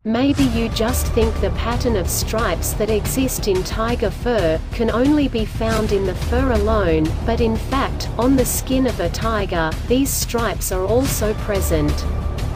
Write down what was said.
Maybe you just think the pattern of stripes that exist in tiger fur can only be found in the fur alone, but in fact, on the skin of a tiger, these stripes are also present.